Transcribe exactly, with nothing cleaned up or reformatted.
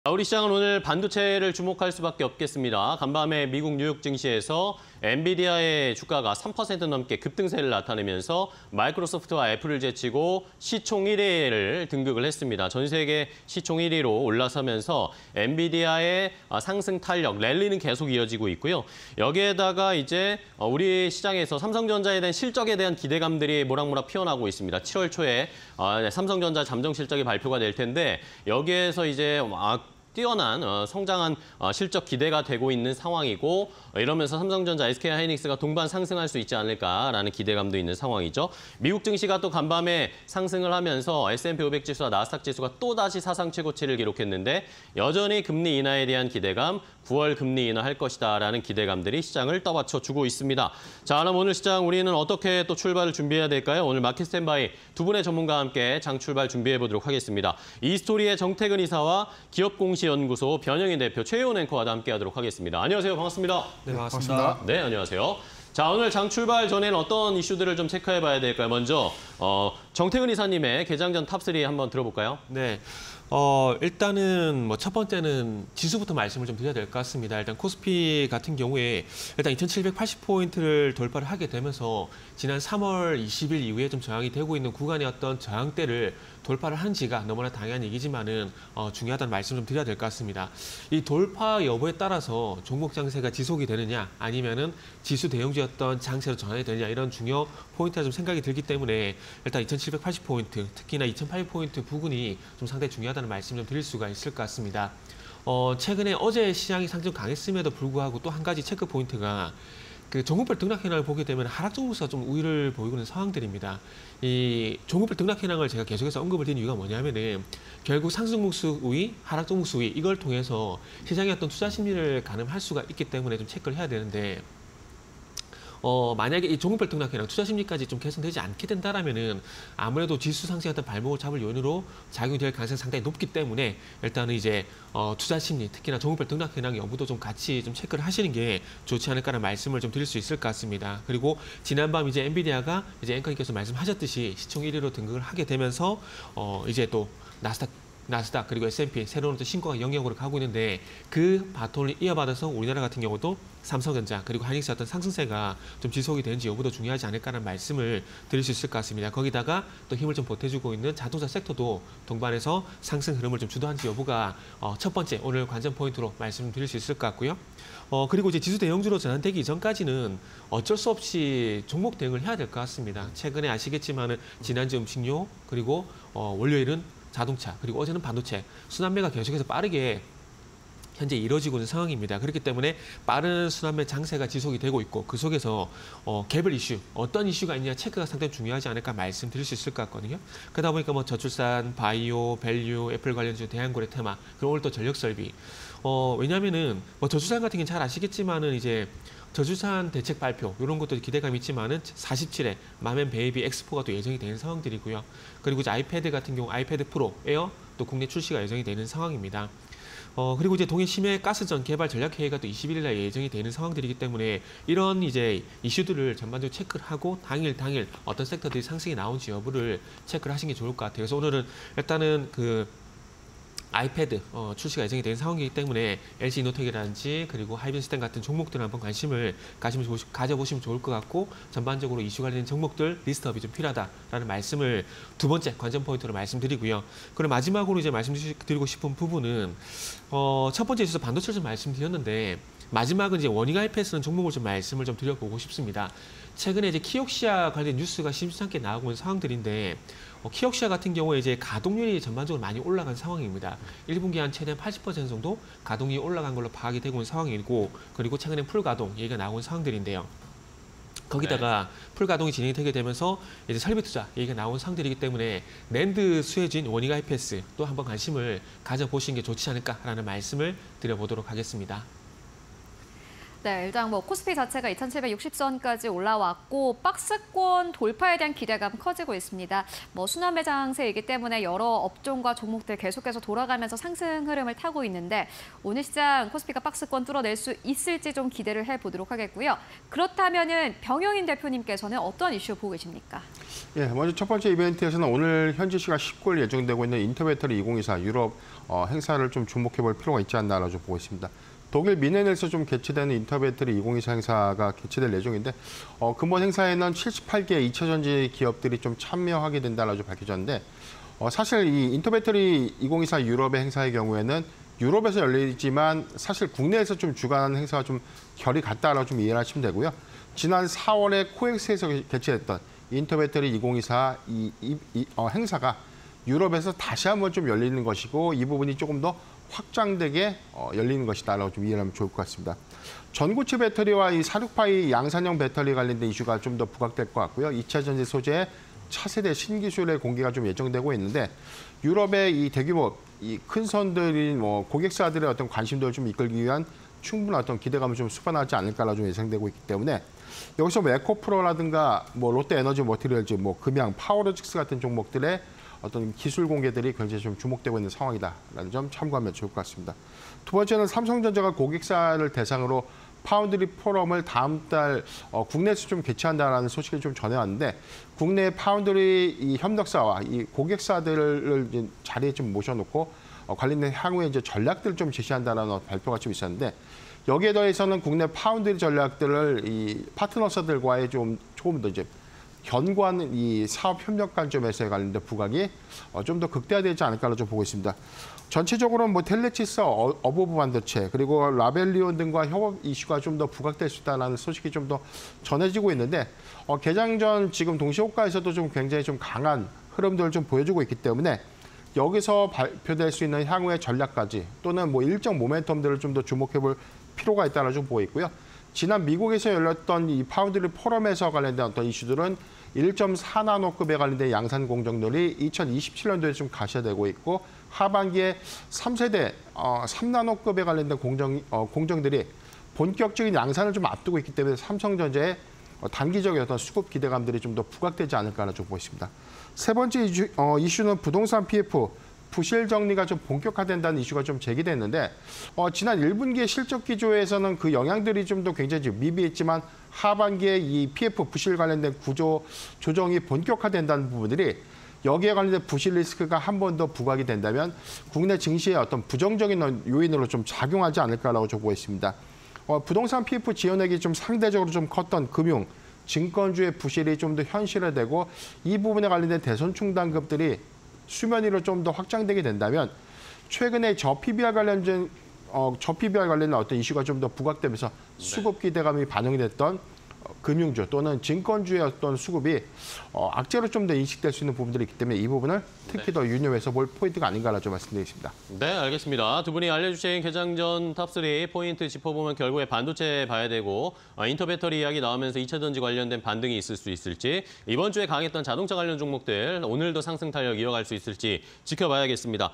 우리 시장은 오늘 반도체를 주목할 수밖에 없겠습니다. 간밤에 미국 뉴욕 증시에서 엔비디아의 주가가 삼 퍼센트 넘게 급등세를 나타내면서 마이크로소프트와 애플을 제치고 시총 일 위를 등극을 했습니다. 전 세계 시총 일 위로 올라서면서 엔비디아의 상승 탄력, 랠리는 계속 이어지고 있고요. 여기에다가 이제 우리 시장에서 삼성전자에 대한 실적에 대한 기대감들이 모락모락 피어나고 있습니다. 칠월 초에 삼성전자 잠정 실적이 발표가 될 텐데 여기에서 이제 뛰어난 성장한 실적 기대가 되고 있는 상황이고 이러면서 삼성전자, 에스케이하이닉스가 동반 상승할 수 있지 않을까라는 기대감도 있는 상황이죠. 미국 증시가 또 간밤에 상승을 하면서 에스 앤 피 오백 지수와 나스닥 지수가 또다시 사상 최고치를 기록했는데 여전히 금리 인하에 대한 기대감, 구월 금리 인하할 것이다라는 기대감들이 시장을 떠받쳐주고 있습니다. 자, 그럼 오늘 시장 우리는 어떻게 또 출발을 준비해야 될까요? 오늘 마켓 스탠바이 두 분의 전문가와 함께 장 출발 준비해 보도록 하겠습니다. 이스토리의 정태근 이사와 기업공시연구소 변영인 대표, 최혜원 앵커와도 함께하도록 하겠습니다. 안녕하세요. 반갑습니다. 네, 반갑습니다. 네, 안녕하세요. 자, 오늘 장 출발 전에는 어떤 이슈들을 좀 체크해 봐야 될까요? 먼저 어, 정태근 이사님의 개장 전 탑 쓰리 한번 들어볼까요? 네. 어, 일단은 뭐 첫 번째는 지수부터 말씀을 좀 드려야 될 것 같습니다. 일단 코스피 같은 경우에 일단 이천칠백팔십 포인트를 돌파를 하게 되면서 지난 삼월 이십일 이후에 좀 저항이 되고 있는 구간의 어떤 저항대를 돌파를 한 지가 너무나 당연한 얘기지만은 어, 중요하다는 말씀 좀 드려야 될 것 같습니다. 이 돌파 여부에 따라서 종목 장세가 지속이 되느냐 아니면은 지수 대형주였던 장세로 전환이 되느냐 이런 중요 포인트가 좀 생각이 들기 때문에 일단 이천칠백팔십 포인트 특히나 이천팔백 포인트 부근이 좀 상당히 중요하다는 말씀 좀 드릴 수가 있을 것 같습니다. 어, 최근에 어제 시장이 상승 강했음에도 불구하고 또 한 가지 체크 포인트가 그 종목별 등락 현황을 보게 되면 하락 종목수가 좀 우위를 보이고 있는 상황들입니다. 이 종목별 등락 현황을 제가 계속해서 언급을 드린 이유가 뭐냐면은 결국 상승 종목수 우위, 하락 종목수 우위 이걸 통해서 시장의 어떤 투자 심리를 가늠할 수가 있기 때문에 좀 체크를 해야 되는데 어, 만약에 이 종목별 등락이랑 투자 심리까지 좀 개선되지 않게 된다라면은 아무래도 지수 상승의 어떤 발목을 잡을 요인으로 작용이 될 가능성이 상당히 높기 때문에 일단은 이제 어, 투자 심리, 특히나 종목별 등락 현황 여부도 좀 같이 좀 체크를 하시는 게 좋지 않을까라는 말씀을 좀 드릴 수 있을 것 같습니다. 그리고 지난밤 이제 엔비디아가 이제 앵커님께서 말씀하셨듯이 시총 일 위로 등극을 하게 되면서 어, 이제 또 나스닥 나스닥 그리고 에스 앤 피 새로운 또 신고가 영역으로 가고 있는데 그 바톤을 이어받아서 우리나라 같은 경우도 삼성전자 그리고 하이닉스 어떤 상승세가 좀 지속이 되는지 여부도 중요하지 않을까라는 말씀을 드릴 수 있을 것 같습니다. 거기다가 또 힘을 좀 보태주고 있는 자동차 섹터도 동반해서 상승 흐름을 좀 주도한지 여부가 어, 첫 번째 오늘 관전 포인트로 말씀드릴 수 있을 것 같고요. 어, 그리고 이제 지수 대형주로 전환되기 이전까지는 어쩔 수 없이 종목 대응을 해야 될 것 같습니다. 최근에 아시겠지만은 지난주 음식료 그리고 어, 월요일은 자동차, 그리고 어제는 반도체, 순환매가 계속해서 빠르게 현재 이루어지고 있는 상황입니다. 그렇기 때문에 빠른 순환매 장세가 지속이 되고 있고 그 속에서 어, 개별 이슈, 어떤 이슈가 있냐 체크가 상당히 중요하지 않을까 말씀드릴 수 있을 것 같거든요. 그러다 보니까 뭐 저출산, 바이오, 밸류, 애플 관련주, 대한고래 테마, 그리고 오늘 또 전력설비. 어, 왜냐면은 뭐 저출산 같은 경우는 잘 아시겠지만은 이제 저출산 대책 발표 이런 것도 기대감이 있지만은 사십칠 회 맘앤베이비 엑스포가 또 예정이 되는 상황들이고요. 그리고 이제 아이패드 같은 경우 아이패드 프로, 에어 또 국내 출시가 예정이 되는 상황입니다. 어, 그리고 이제 동해 심해 가스전 개발 전략 회의가 또 이십일 일 날 예정이 되는 상황들이기 때문에 이런 이제 이슈들을 전반적으로 체크를 하고 당일 당일 어떤 섹터들이 상승이 나온지 여부를 체크를 하시는 게 좋을 것 같아요. 그래서 오늘은 일단은 그 아이패드 어, 출시가 예정이 된 상황이기 때문에 엘지이노텍이라든지 그리고 하이빈스텐 같은 종목들 한번 관심을 가시면 좋으시, 가져보시면 좋을 것 같고 전반적으로 이슈 관련된 종목들 리스트업이 좀 필요하다라는 말씀을 두 번째 관전 포인트로 말씀드리고요. 그리고 마지막으로 이제 말씀드리고 싶은 부분은 어, 첫 번째 있어서 반도체를 좀 말씀드렸는데 마지막은 이제 워닝 아이패스는 종목을 좀 말씀을 좀 드려보고 싶습니다. 최근에 이제 키옥시아 관련 뉴스가 심상찮게 나오고 있는 상황들인데 어, 키옥시아 같은 경우에 이제 가동률이 전반적으로 많이 올라간 상황입니다. 일 분기 한 최대 팔십 퍼센트 정도 가동이 올라간 걸로 파악이 되고 있는 상황이고 그리고 최근에 풀가동 얘기가 나온 상황들인데요. 거기다가 네. 풀가동이 진행이 되게 되면서 이제 설비 투자 얘기가 나온 상황들이기 때문에 낸드 수혜주인 워닝 아이패스 또 한번 관심을 가져보시는 게 좋지 않을까라는 말씀을 드려보도록 하겠습니다. 네, 일단 뭐 코스피 자체가 이천칠백육십 선까지 올라왔고 박스권 돌파에 대한 기대감 커지고 있습니다. 뭐 순환매 장세이기 때문에 여러 업종과 종목들 계속해서 돌아가면서 상승 흐름을 타고 있는데 오늘 시장 코스피가 박스권 뚫어낼 수 있을지 좀 기대를 해보도록 하겠고요. 그렇다면은 변영인 대표님께서는 어떤 이슈 보고 계십니까? 예, 먼저 첫 번째 이벤트에서는 오늘 현지 시각 십구 일 예정되고 있는 인터배터리 이천이십사 유럽 어, 행사를 좀 주목해 볼 필요가 있지 않나라고 보고 있습니다. 독일 미넨에서 좀 개최되는 인터배터리 이천이십사 행사가 개최될 예정인데 어, 근본 행사에는 칠십팔 개 이 차 전지 기업들이 좀 참여하게 된다라고 밝혀졌는데 어, 사실 이 인터배터리 이천이십사 유럽의 행사의 경우에는 유럽에서 열리지만 사실 국내에서 좀 주관하는 행사가 좀 결이 같다라고 좀 이해를 하시면 되고요. 지난 사월에 코엑스에서 개최했던 인터배터리 이천이십사 이, 이, 이 어, 행사가 유럽에서 다시 한번 좀 열리는 것이고 이 부분이 조금 더 확장되게 어, 열리는 것이다라고 좀 이해하면 좋을 것 같습니다. 전고체 배터리와 이 사십육 파이 양산형 배터리 관련된 이슈가 좀 더 부각될 것 같고요. 이 차 전지 소재의 차세대 신기술의 공개가 좀 예정되고 있는데 유럽의 이 대규모 이 큰 선들인 뭐 고객사들의 어떤 관심도를 좀 이끌기 위한 충분한 어떤 기대감을 좀 수반하지 않을까라 좀 예상되고 있기 때문에 여기서 뭐 에코프로라든가 뭐 롯데에너지 머티리얼즈, 뭐 금양, 파워로직스 같은 종목들의 어떤 기술 공개들이 굉장히 좀 주목되고 있는 상황이다라는 점 참고하면 좋을 것 같습니다. 두 번째는 삼성전자가 고객사를 대상으로 파운드리 포럼을 다음 달 어, 국내에서 좀 개최한다라는 소식을 좀 전해왔는데 국내 파운드리 이 협력사와 이 고객사들을 이제 자리에 좀 모셔놓고 어, 관련된 향후에 이제 전략들을 좀 제시한다라는 발표가 좀 있었는데 여기에 더해서는 국내 파운드리 전략들을 이 파트너사들과의 좀 조금 더 이제 견고한 이 사업 협력 관점에서의 관련된 부각이 어, 좀 더 극대화되지 않을까로 좀 보고 있습니다. 전체적으로는 뭐 텔레치스, 어, 어보브 반도체 그리고 라벨리온 등과 협업 이슈가 좀 더 부각될 수 있다는 소식이 좀 더 전해지고 있는데 어, 개장 전 지금 동시호가에서도 좀 굉장히 좀 강한 흐름들을 좀 보여주고 있기 때문에 여기서 발표될 수 있는 향후의 전략까지 또는 뭐 일정 모멘텀들을 좀 더 주목해볼 필요가 있다는 좀 보고 있고요. 지난 미국에서 열렸던 이 파운드리 포럼에서 관련된 어떤 이슈들은 일 점 사 나노급에 관련된 양산 공정들이 이천이십칠 년도에 좀 가시화되고 있고 하반기에 삼 세대 어, 삼 나노급에 관련된 공정, 어, 공정들이 본격적인 양산을 좀 앞두고 있기 때문에 삼성전자의 어, 단기적인 어떤 수급 기대감들이 좀 더 부각되지 않을까라고 좀 보고 있습니다. 세 번째 이슈, 어, 이슈는 부동산 피에프. 부실 정리가 좀 본격화된다는 이슈가 좀 제기됐는데 어, 지난 일 분기의 실적 기조에서는 그 영향들이 좀 더 굉장히 좀 미비했지만 하반기에 이 피에프 부실 관련된 구조 조정이 본격화된다는 부분들이 여기에 관련된 부실 리스크가 한 번 더 부각이 된다면 국내 증시의 어떤 부정적인 요인으로 좀 작용하지 않을까라고 좀 보고 있습니다. 어, 부동산 피에프 지원액이 좀 상대적으로 좀 컸던 금융, 증권주의 부실이 좀 더 현실화되고 이 부분에 관련된 대손 충당금들이 수면 위로 좀 더 확장되게 된다면 최근에 저피비알 관련된 어, 저피비알 관련된 어떤 이슈가 좀 더 부각되면서 수급 기대감이 반영이 됐던 어, 금융주 또는 증권주의 어떤 수급이 어, 악재로 좀 더 인식될 수 있는 부분들이 있기 때문에 이 부분을 특히 네. 더 유념해서 볼 포인트가 아닌가라고 좀 말씀드리겠습니다. 네, 알겠습니다. 두 분이 알려주신 개장 전 탑삼 포인트 짚어보면 결국에 반도체 봐야 되고 어, 인터배터리 이야기 나오면서 이 차 전지 관련된 반등이 있을 수 있을지 이번 주에 강했던 자동차 관련 종목들 오늘도 상승 탄력 이어갈 수 있을지 지켜봐야겠습니다.